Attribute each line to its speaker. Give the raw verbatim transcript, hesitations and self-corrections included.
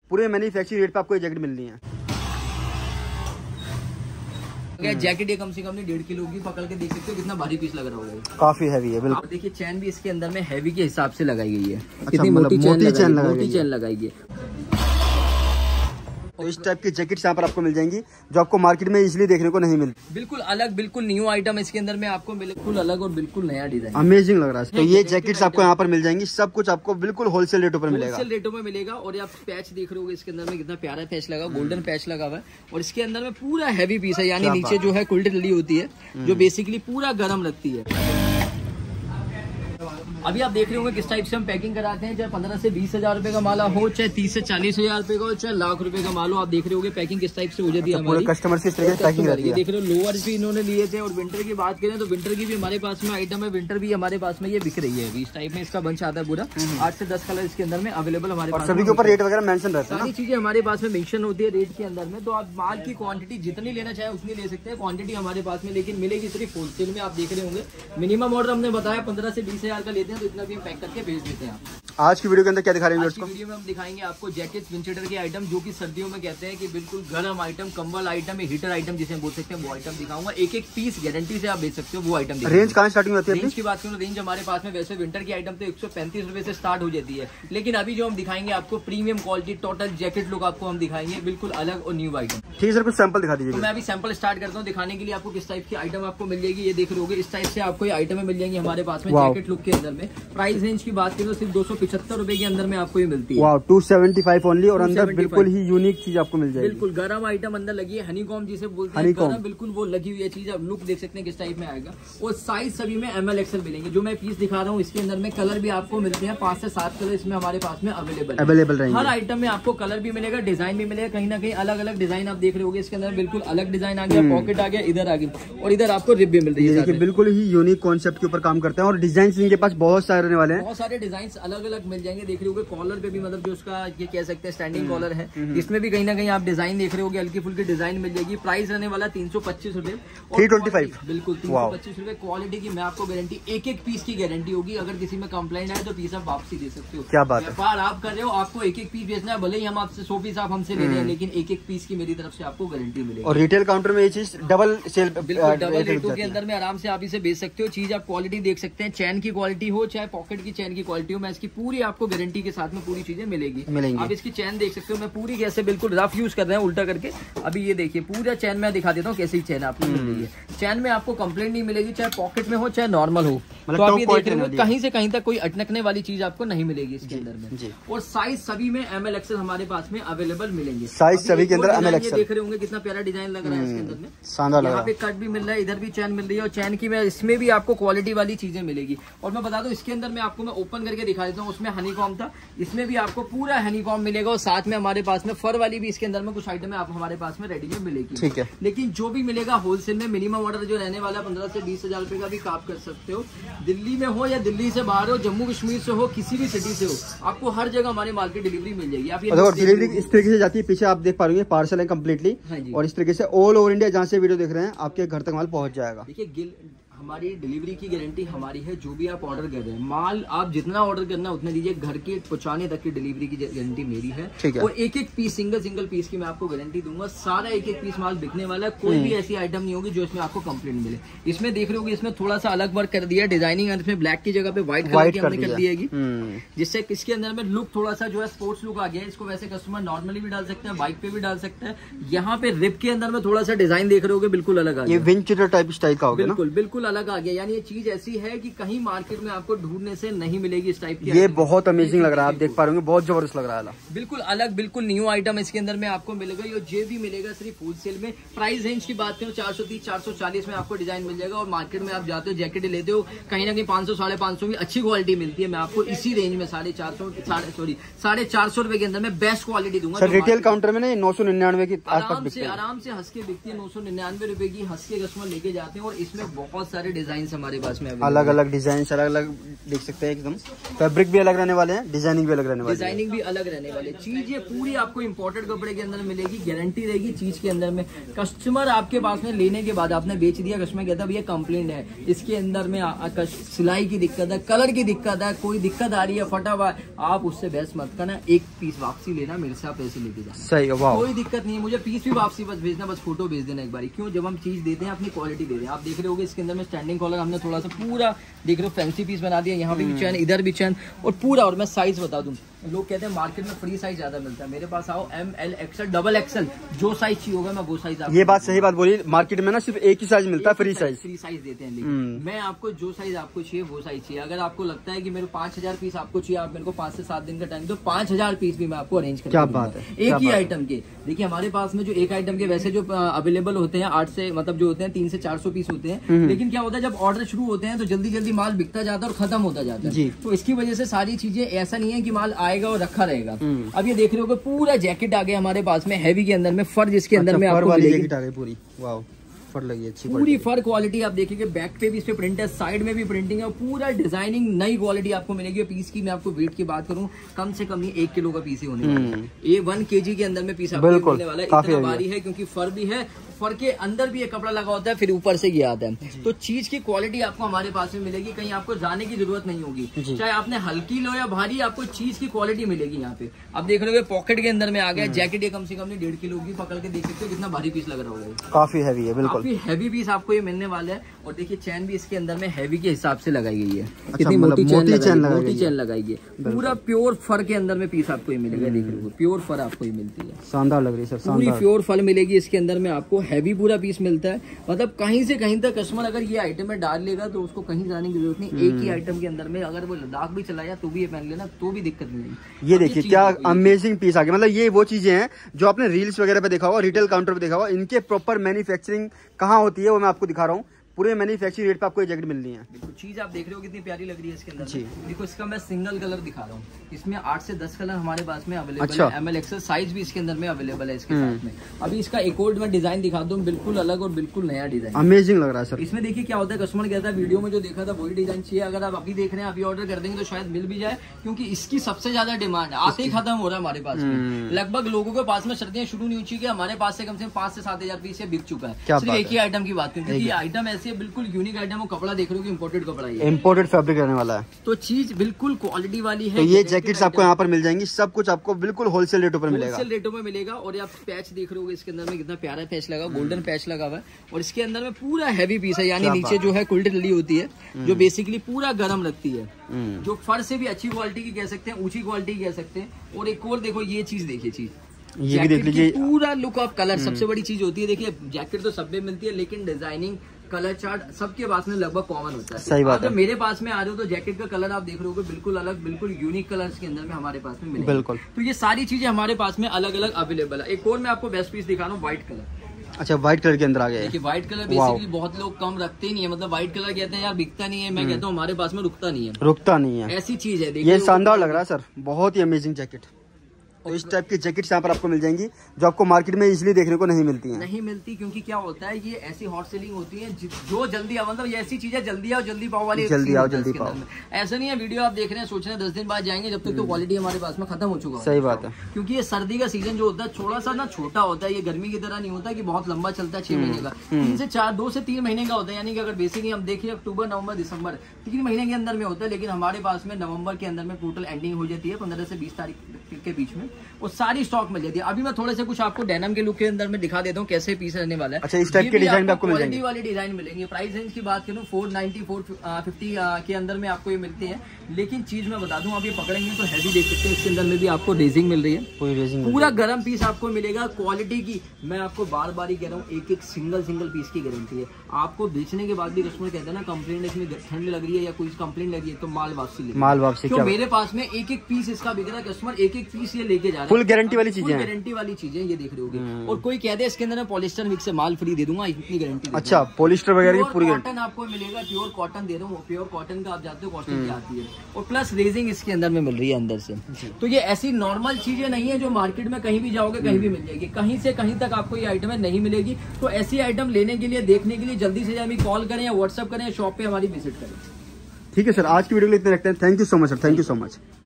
Speaker 1: पूरे manufacturing rate पे आपको ये जैकेट मिल रही है।
Speaker 2: जैकेट ये कम से कम नहीं डेढ़ किलो की, पकड़ के देख सकते हो कितना भारी पीस लग रहा होगा।
Speaker 1: काफी हैवी है बिल्कुल।
Speaker 2: आप देखिए चैन भी इसके अंदर में हैवी के हिसाब से लगाई गई है।
Speaker 1: अच्छा,
Speaker 2: कितनी
Speaker 1: मतलब
Speaker 2: मोटी चैन
Speaker 1: मोटी चैन लगाई
Speaker 2: मोटी चैन लगाई गई है।
Speaker 1: तो इस टाइप की जैकेट यहाँ पर आपको मिल जाएंगी जो आपको मार्केट में इजीली देखने को नहीं मिलती।
Speaker 2: बिल्कुल अलग, बिल्कुल न्यू आइटम इसके अंदर में आपको मिले, बिल्कुल अलग और बिल्कुल नया डिजाइन।
Speaker 1: अमेजिंग लग रहा है। तो ये जैकेट्स आपको यहाँ पर मिल जाएंगी, सब कुछ आपको बिल्कुल होलसेल रेटों पर मिलेगा।
Speaker 2: होलसेल रेटों में मिलेगा। और ये आप पैच देख रहे हो इसके अंदर में कितना प्यारा पैच लगा, गोल्डन पैच लगा हुआ है। और इसके अंदर में पूरा हैवी पीस है, यानी नीचे जो है कुल्टी डली होती है जो बेसिकली पूरा गर्म रखती है। अभी आप देख रहे होंगे किस टाइप से हम पैकिंग कराते हैं, चाहे पंद्रह से बीस हजार रुपए का माला हो, चाहे तीस से चालीस हजार रुपए का हो, चाहे लाख रुपए का माल हो। आप देख रहे होंगे पैकिंग किस टाइप से हो जाती है हमारी।
Speaker 1: कस्टमर से इस तरह की पैकिंग रहती है।
Speaker 2: देख रहे हो लोअर भी इन्होंने लिए थे। और विंटर की बात करें तो विंटर की भी हमारे पास में आइटम है, विंटर भी हमारे पास में ये बिक रही है। इस टाइप में इसका बंच आता है पूरा, आठ से दस कलर इसके अंदर में अवेलेबल हमारे पास।
Speaker 1: सभी के ऊपर रेट वगैरह मेंशन रहता है,
Speaker 2: सारी चीजें हमारे पास में मेंशन होती है रेट के अंदर में। तो आप माल की क्वांटिटी जितनी लेना चाहे उतनी ले सकते हैं, क्वांटिटी हमारे पास में लेकिन मिलेगी सिर्फ होलसेल में। आप देख रहे होंगे मिनिमम ऑर्डर हमने बताया पंद्रह से बीस हजार का लेते हैं तो इतना भी हम पैक करके भेज देते हैं।
Speaker 1: आज की वीडियो के अंदर क्या दिखा रहे हैं?
Speaker 2: आज की वीडियो में हम दिखाएंगे आपको जैकेट्स विंटर के आइटम, जो कि सर्दियों में कहते हैं कि बिल्कुल गर्म आइटम, कंबल आइटम, हीटर आइटम जिसे हम बोल सकते हैं, वो आइटम दिखाऊंगा। एक एक पीस गारंटी से आप बेच सकते हो वो आइटम।
Speaker 1: रेंज कहाँ स्टार्टिंग होती है?
Speaker 2: रेंज की बात करूँ रेंज हमारे पास में वैसे विंटर की आइटम तो एक सौ पैंतीस रुपए से स्टार्ट हो जाती है, लेकिन अभी जो हम दिखाएंगे आपको premium quality total jacket look आपको हम दिखाएंगे, बिल्कुल अलग और न्यू आइटम।
Speaker 1: ठीक है सर, कुछ सैंपल दिखा दीजिए।
Speaker 2: तो मैं अभी सैंपल स्टार्ट करता हूँ दिखाने के लिए आपको किस टाइप की आइटम आपको मिल जाएगी। ये देख रहे होगे इस टाइप से आपको ये आइटम मिल जाएंगी हमारे पास में जैकेट लुक के अंदर में। प्राइस रेंज की बात करें तो सिर्फ दो सौ पिछहत्तर रुपए के अंदर में आपको ये मिलती है।
Speaker 1: वाह, टू सेवेंटी फाइव ओनली। और अंदर बिल्कुल ही यूनिक चीज आपको मिल जाएगी।
Speaker 2: बिल्कुल गर्म आइटम अंदर लगी है, हनीकॉम जिसे बोलते हैं गर्म, बिल्कुल वो लगी हुई है चीज। आप लुक देख सकते हैं किस टाइप में आएगा। और साइज सभी में एम एल एक्सएल मिलेंगे। जो मैं पीस दिखा रहा हूँ इसके अंदर में कलर भी आपको मिलते हैं, पांच से सात कलर इसमें हमारे पास में अवेलेबल
Speaker 1: अवेलेबल रहेंगे।
Speaker 2: हर आइटम में आपको कलर भी मिलेगा, डिजाइन भी मिलेगा। कहीं ना कहीं अलग अलग डिजाइन आप देख रहे होगे इसके अंदर। बिल्कुल अलग डिजाइन आ गया, पॉकेट आ गया, इधर आ गया और इधर आपको रिप भी मिल रही है।
Speaker 1: देखिए बिल्कुल ही यूनिक कॉन्सेप्ट के ऊपर काम करते हैं और डिजाइन इनके पास बहुत सारे रहने वाले हैं।
Speaker 2: बहुत सारे डिजाइन अलग अलग मिल जाएंगे। देख रहे होगे कॉलर पे भी, मतलब जो उसका ये कह सकते हैं स्टैंडिंग कॉलर है, इसमें भी कहीं ना कहीं आप डिजाइन देख रहे होगे, हल्की फुल्की डिजाइन मिल जाएगी। प्राइस रहने वाला तीन सौ पच्चीस रुपए,
Speaker 1: थ्री ट्वेंटी फाइव।
Speaker 2: बिल्कुल तीन सौ पच्चीस रुपए। क्वालिटी की मैं आपको गारंटी, एक एक पीस की गारंटी होगी। अगर किसी में कंप्लेंट आए तो पीस आप वापसी दे सकते हो।
Speaker 1: क्या बात है,
Speaker 2: व्यापार आप कर रहे हो, आपको एक एक पीस बेचना है, भले ही हम आपसे सौ पीस आप हमसे ले रहे हैं, लेकिन एक एक पीस की मेरी तरफ से आपको गारंटी मिलेगी।
Speaker 1: और रिटेल काउंटर में ये चीज डबल सेल,
Speaker 2: बिल्कुल डबल रेटों के अंदर में आराम से आप इसे बेच सकते हो। चीज आप क्वालिटी देख सकते हैं, चैन की क्वालिटी हो चाहे पॉकेट की चैन की क्वालिटी हो, मैं इसकी पूरी आपको गारंटी के साथ में पूरी चीजें मिलेगी। आप इसकी चैन देख सकते हो, मैं पूरी कैसे बिल्कुल रफ यूज कर रहे हैं उल्टा करके। अभी ये देखिए पूरा चैन मैं दिखा देता हूँ कैसी चैन आपको मिल रही है। चैन में आपको कंप्लेंट नहीं मिलेगी, चाहे पॉकेट में हो चाहे नॉर्मल हो। तो आप ये देख रहे हो कहीं से कहीं तक कोई अटकने वाली चीज आपको नहीं मिलेगी इसके अंदर में। और साइज सभी में एम एल एक्सएल हमारे पास में अवेलेबल मिलेंगे।
Speaker 1: साइज सभी के अंदर एम एल एक्सएल।
Speaker 2: देख रहे होंगे कितना प्यारा डिजाइन लग रहा है इसके अंदर में,
Speaker 1: शानदार लग रहा है।
Speaker 2: यहाँ पे कट भी मिल रहा है, इधर भी चैन मिल रही है। और चैन की मैं इसमें भी आपको क्वालिटी वाली चीजें मिलेगी। और मैं बता दूं इसके अंदर में आपको मैं ओपन करके दिखा देता हूँ, उसमें हनीकॉम था, इसमें भी आपको पूरा हनीकॉम मिलेगा। और साथ में हमारे पास में फर वाली भी इसके अंदर में कुछ आइटम है आप हमारे पास में रेडी में मिलेगी।
Speaker 1: ठीक है,
Speaker 2: लेकिन जो भी मिलेगा होलसेल में, मिनिमम ऑर्डर जो रहने वाला है पंद्रह से बीस हजार रुपए का भी काम कर सकते हो। दिल्ली में हो या दिल्ली से बाहर हो, जम्मू कश्मीर से हो, किसी भी सिटी से हो, आपको हर जगह हमारे माल की डिलीवरी मिल जाएगी। आप ये
Speaker 1: डिलीवरी इस तरीके से जाती है, पीछे आप देख पा रहे हैं पार्सल है कम्प्लीटली। और इस तरीके से ऑल ओवर इंडिया जहाँ से वीडियो देख रहे हैं आपके घर तक माल पहुंच जाएगा।
Speaker 2: देखिए हमारी डिलीवरी की गारंटी हमारी है। जो भी आप ऑर्डर कर रहे हैं माल, आप जितना ऑर्डर करना उतना दीजिए, घर के पहुंचाने तक की डिलीवरी की गारंटी मेरी है।
Speaker 1: है।
Speaker 2: और एक एक पीस, सिंगल सिंगल पीस की मैं आपको गारंटी दूंगा। सारा एक एक पीस माल बिकने वाला है, कोई भी ऐसी आइटम नहीं होगी जो इसमें आपको कंप्लेंट मिले। इसमें देख रहे होगे इसमें थोड़ा सा अलग वर्क कर दिया, डिजाइनिंग इसमें ब्लैक की जगह पे व्हाइट कलर की हमने कर दी है, जिससे इसके अंदर में लुक थोड़ा सा जो है स्पोर्ट्स लुक आ गया है। इसको वैसे कस्टमर नॉर्मली भी डाल सकते हैं, बाइक पे भी डाल सकते हैं। यहाँ पे रिप के अंदर में थोड़ा सा डिजाइन देख रहे होगे, बिल्कुल अलग आ गया,
Speaker 1: ये विंचर टाइप स्टाइल का होगा।
Speaker 2: बिल्कुल बिल्कुल अलग आ गया। यानी चीज ऐसी है कि कहीं मार्केट में आपको ढूंढने से नहीं मिलेगी इस टाइप की।
Speaker 1: ये बहुत अमेजिंग लग रहा है, आप देख पा रहे होंगे, बहुत जबरदस्त लग रहा है।
Speaker 2: बिल्कुल अलग, बिल्कुल न्यू आइटम इसके अंदर में आपको मिलेगा। ये जे भी मिलेगा सिर्फ होलसेल में। प्राइस रेंज की बात करें चार सौ तीस चार सौ चालीस में आपको डिजाइन मिल जाएगा। और मार्केट में आप जाते हो जैकेट लेते हो, कहीं ना कहीं पांच सौ साढ़े पांच सौ भी अच्छी क्वालिटी मिलती है। मैं आपको इसी रेंज में साढ़े चार सौ साढ़े सॉरी साढ़े चार सौ रुपए के अंदर में बेस्ट क्वालिटी दूंगा।
Speaker 1: रिटेल काउंटर में नौ सौ निन्यानवे की
Speaker 2: आराम से आराम से हंस के बिकती है। नौ सौ निन्यानवे रुपए की हंस के कस्टमर लेके जाते हैं। और इसमें बहुत सारे डिजाइन हमारे पास में
Speaker 1: अलग अलग डिजाइन, अलग अलग देख सकते हैं एकदम। फैब्रिक भी अलग रहने वाले हैं, डिजाइनिंग भी अलग रहने वाली है,
Speaker 2: डिजाइनिंग भी अलग रहने वाली चीज। ये पूरी आपको इम्पोर्टेड कपड़े के अंदर मिलेगी, गारंटी रहेगी चीज के अंदर में। कस्टमर आपके पास में लेने के बाद आपने बेच दिया, कस्टमर कहता है भैया कंप्लेंट है, इसके अंदर में सिलाई की दिक्कत है, कलर की दिक्कत है, कोई दिक्कत आ रही है, फटा हुआ, आप उससे बहस मत करना, एक पीस वापसी लेना, मेरे से आप पैसे लेके जाना।
Speaker 1: सही, वाह,
Speaker 2: कोई दिक्कत नहीं है, मुझे पीस भी वापसी बस भेजना, बस फोटो भेज देना एक बार। क्यों, जब हम चीज देते हैं अपनी क्वालिटी दे रहे हैं। आप देख रहे होगे इसके अंदर में स्टैंडिंग कॉलर हमने थोड़ा सा पूरा देख रहे हो फैंसी पीस बना दिया, यहाँ पे भी चैन, इधर भी चैन, और पूरा। और मैं साइज बता दूं, लोग कहते हैं मार्केट में फ्री साइज ज्यादा मिलता है, मेरे पास आओ M L XL double XL, जो साइज चाहिए होगा मैं वो साइज आपको।
Speaker 1: ये बात सही बात बोली, मार्केट में ना सिर्फ एक ही साइज मिलता है, फ्री साइज,
Speaker 2: फ्री साइज देते हैं। लेकिन मैं आपको जो साइज आपको चाहिए वो साइज चाहिए। अगर आपको लगता है कि मेरे पांच हजार पीस आपको चाहिए, आप मेरे को पांच से सात दिन का टाइम दो, पांच हजार पीस भी मैं आपको अरेंज कर।
Speaker 1: क्या बात है,
Speaker 2: एक ही आइटम के। देखिए हमारे पास में जो एक आइटम के वैसे जो अवेलेबल होते हैं आठ से मतलब जो होते हैं तीन से चार सौ पीस होते हैं, लेकिन क्या होता है जब ऑर्डर शुरू होते हैं तो जल्दी जल्दी माल बिकता जाता है और खत्म होता जाता है। तो इसकी वजह से सारी चीजें, ऐसा नहीं है कि माल आएगा और रखा रहेगा। अब ये देख रहे हो पूरा जैकेट आ गया हमारे पास में, हैवी के अंदर में, फर जिसके अंदर में आपको
Speaker 1: जैकेट आ गई पूरी, वाओ, फर लगी अच्छी,
Speaker 2: पूरी फर क्वालिटी। आप देखिए बैक पे भी इस पे प्रिंट है, साइड में भी प्रिंटिंग है, पूरा डिजाइनिंग नई क्वालिटी आपको मिलेगी। पीस की मैं आपको वेट की बात करूं, कम से कम ये एक किलो का पीस ही होने वाला है। ये वन केजी के अंदर में पीस आपको मिलने वाला है। इतना भारी है क्योंकि फर भी है, फर के अंदर भी एक कपड़ा लगा होता है, फिर ऊपर से ये आता है। तो चीज की क्वालिटी आपको हमारे पास में मिलेगी, कहीं आपको जाने की जरूरत नहीं होगी। चाहे आपने हल्की लो या भारी, आपको चीज की क्वालिटी मिलेगी यहाँ पे। अब देख रहे हो पॉकेट के अंदर में आ गया, जैकेट ये कम से कम डेढ़ किलो की, पकड़ के देख सकते हो कितना भारी पीस लग रहा होगा,
Speaker 1: काफी हैवी है, बिल्कुल
Speaker 2: काफी हैवी पीस आपको ये मिलने वाला है। और देखिए चैन भी इसके अंदर में हैवी के हिसाब से लगाई गई है, कितनी मोटी चैन मोटी चैन लगाई है, पूरा प्योर फर के अंदर में पीस आपको ये मिलेगा। देख रहे हो प्योर फर आपको ये मिलती है,
Speaker 1: शानदार लग रही है सर,
Speaker 2: पूरी प्योर फल मिलेगी इसके अंदर में आपको, हैवी पूरा पीस मिलता है। मतलब कहीं से कहीं तक कस्टमर अगर ये आइटम में डाल लेगा तो उसको कहीं जाने की जरूरत नहीं, एक ही आइटम के अंदर में अगर वो लद्दाख भी चलाया तो भी ये पहन लेना, तो भी दिक्कत नहीं है।
Speaker 1: ये देखिए क्या अमेजिंग पीस आ गया। मतलब ये वो चीजें हैं जो आपने रील्स वगैरह पे देखा होगा, रिटेल काउंटर पे देखा होगा, इनके प्रॉपर मैन्युफैक्चरिंग कहाँ होती है वो मैं आपको दिखा रहा हूँ। पूरे मैन्युफैक्चरिंग रेट पे आपको ये जैकेट मिलनी है।
Speaker 2: देखो चीज आप देख रहे हो कितनी प्यारी लग रही है इसके अंदर जी। देखो इसका मैं सिंगल कलर दिखा रहा हूँ, इसमें आठ से दस कलर हमारे पास में अवेलेबल अच्छा। है। एम एल एक्सएल साइज भी इसके अंदर में अवेलेबल है इसके साथ में। अभी इसका एक और मैं डिजाइन दिखा दूँ, बिल्कुल अलग और बिल्कुल नया डिजाइन,
Speaker 1: अमेजिंग लग रहा है सर।
Speaker 2: इसमें देखिए क्या होता है, कस्टमर कहता है वीडियो में जो देखा था वही डिजाइन चाहिए, अगर आप अभी देख रहे हैं अभी ऑर्डर कर देंगे तो शायद मिल भी जाए, क्योंकि इसकी सबसे ज्यादा डिमांड है, आते ही खत्म हो रहा है हमारे पास में। लगभग लोगों के पास में सर्दियां शुरू नहीं हुई, हमारे पास से कम से कम पांच से सात हजार पीस बिक चुका है, सिर्फ एक ही आइटम की बात करें, क्योंकि ये आइटम ऐसी है बिल्कुल यूनिक आइटम। वो कपड़ा देख रहे हो कि इम्पोर्टेड कपड़ा है,
Speaker 1: इम्पोर्टेड फैब्रिक रहने वाला है,
Speaker 2: तो चीज बिल्कुल क्वालिटी वाली है।
Speaker 1: तो ये जैकेट्स आपको यहाँ पर मिल जाएंगी, सब कुछ आपको बिल्कुल होलसेल रेटों पर मिलेगा,
Speaker 2: होलसेल रेटों में मिलेगा। और ये आप पैच देख रहे हो इसके अंदर में कितना प्यारा पैच लगा, गोल्डन पैच लगा हुआ है, और इसके अंदर में पूरा हैवी पीस है, यानी नीचे जो है कुल्टी डली होती है जो बेसिकली पूरा गर्म रखती है, जो फर से भी अच्छी क्वालिटी की कह सकते हैं, ऊंची क्वालिटी की कह सकते हैं। और एक और देखो ये चीज देखिए, चीज
Speaker 1: ये भी देख लीजिए,
Speaker 2: पूरा लुक ऑफ कलर सबसे बड़ी चीज होती है। देखिए जैकेट तो सब में मिलती है, लेकिन डिजाइनिंग कलर चार्ट सबके पास में लगभग कॉमन होता है।
Speaker 1: सही बात है।
Speaker 2: तो मेरे पास में आ रहे हो तो जैकेट का कलर आप देख रहे हो बिल्कुल अलग, बिल्कुल यूनिक कलर्स के अंदर में हमारे पास में मिलेगा।
Speaker 1: बिल्कुल, तो
Speaker 2: ये सारी चीजें हमारे पास में अलग अलग अवेलेबल है। एक और मैं आपको बेस्ट पीस दिखा रहा हूँ, व्हाइट कलर।
Speaker 1: अच्छा, व्हाइट कलर के अंदर आ गया है।
Speaker 2: देखिए व्हाइट कलर बेसिकली बहुत लोग कम रखते ही नहीं है, मतलब व्हाइट कलर कहते हैं यार बिकता नहीं है, मैं कहता हूँ हमारे पास में रुकता नहीं है,
Speaker 1: रुकता नहीं है,
Speaker 2: ऐसी चीज है।
Speaker 1: ये शानदार लग रहा है सर, बहुत ही अमेजिंग जैकेट। तो इस टाइप की जैकेट्स यहाँ पर आपको मिल जाएंगी जो आपको मार्केट में इजीली देखने को नहीं मिलती हैं।
Speaker 2: नहीं मिलती, क्योंकि क्या होता है ये ऐसी हॉट सेलिंग होती है जो जल्दी आओ, मतलब ये ऐसी चीजें जल्दी आओ जल्दी पाओ वाली,
Speaker 1: जल्दी आओ जल्दी पाओ।
Speaker 2: ऐसा नहीं है वीडियो आप देख रहे हैं सोच रहे हैं दस दिन बाद जाएंगे, जब तक तो क्वालिटी हमारे पास में खत्म हो चुका है।
Speaker 1: सही बात है,
Speaker 2: क्योंकि ये सर्दी का सीजन जो होता है थोड़ा सा ना छोटा होता है, ये गर्मी की तरह नहीं होता कि बहुत लंबा चलता है, छह महीने का, तीन से चार दो से तीन महीने का होता है। यानी कि अगर बेसिकली हम देखिए अक्टूबर नवंबर दिसंबर तीन महीने के अंदर में होता है, लेकिन हमारे पास में नवंबर के अंदर में टोटल एंडिंग हो जाती है पंद्रह से बीस तारीख के बीच में, और सारी स्टॉक मिल जाती है। अभी मैं थोड़े से कुछ आपको डेनिम के लुक के अंदर में दिखा देता हूँ कैसे पीस रहने वाला है।
Speaker 1: अच्छा, इस टाइप के डिजाइन में आपको
Speaker 2: क्वालिटी वाली डिजाइन मिलेंगे। प्राइस रेंज की बात करूँ फोर नाइनटी फोर फिफ्टी के अंदर में आपको ये मिलते हैं, लेकिन चीज मैं बता दूं आप ये पकड़ेंगे तो हैवी देख सकते हैं, इसके अंदर में भी आपको रेजिंग मिल रही है, कोई रेजिंग पूरा गर्म पीस आपको मिलेगा। क्वालिटी की मैं आपको बार बार ही कह रहा हूँ, एक एक सिंगल सिंगल पीस की गारंटी है। आपको बेचने के बाद भी कस्टमर कहते हैं ना कंप्लेंट इसमें ठंड लग रही है या कोई कंप्लेंट लगी है तो माल वापसी ले,
Speaker 1: माल वापसी।
Speaker 2: क्यों मेरे पास में एक एक पीस इसका बिक रहा है, कस्टमर एक एक पीस ये लेके लेके जा रहे हैं,
Speaker 1: फुल गारंटी वाली चीजें,
Speaker 2: गारंटी वाली चीजें ये देख रहे होगे। और कोई कह दे इसके अंदर पॉलिस्टर मिक्स से माल फ्री दे दूंगा, इतनी गारंटी।
Speaker 1: अच्छा, पॉलिस्टर वगैरह की पूरी
Speaker 2: कॉटन आपको मिलेगा, प्योर कॉटन दे रहा हूँ, प्योर कॉटन का आप जानते हो कॉस्टिंग क्या आती है, और प्लस रेजिंग इसके अंदर में मिल रही है अंदर से। तो ये ऐसी नॉर्मल चीजें नहीं है जो मार्केट में कहीं भी जाओगे कहीं भी मिल जाएगी, कहीं से कहीं तक आपको ये आइटम नहीं मिलेगी। तो ऐसी आइटम लेने के लिए, देखने के लिए जल्दी से हमें कॉल करें या व्हाट्सअप करें या शॉप पे हमारी विजिट करें।
Speaker 1: ठीक है सर, आज की वीडियो के लिए इतने रखते हैं। Thank you so much sir, thank you so much.